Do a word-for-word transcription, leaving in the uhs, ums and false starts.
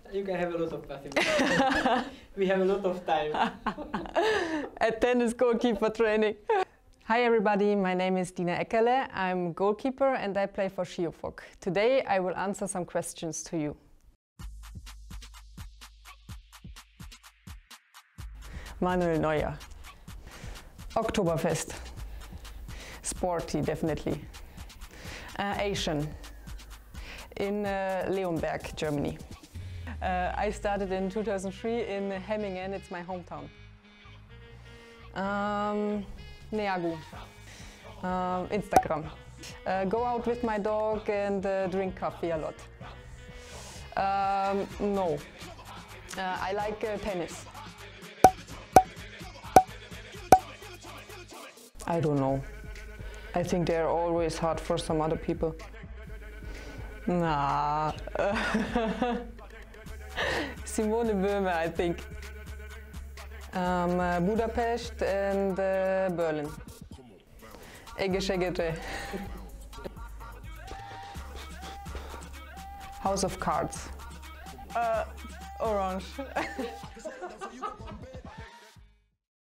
You can have a lot of coffee. We have a lot of time. At tennis goalkeeper training. Hi everybody, my name is Dinah Eckerle. I'm goalkeeper and I play for Schiofok. Today I will answer some questions to you. Manuel Neuer. Oktoberfest. Sporty, definitely. Uh, Asian. In uh, Leonberg, Germany. Uh, I started in two thousand three in Hemmingen, it's my hometown. Um, Neagu. Uh, Instagram. Uh, go out with my dog and uh, drink coffee a lot. Um, no. Uh, I like uh, tennis. I don't know. I think they're always hard for some other people. Nah. Simone Böhme, I think. Um, uh, Budapest and uh, Berlin. Egeşehir'de. House of Cards. Uh, orange.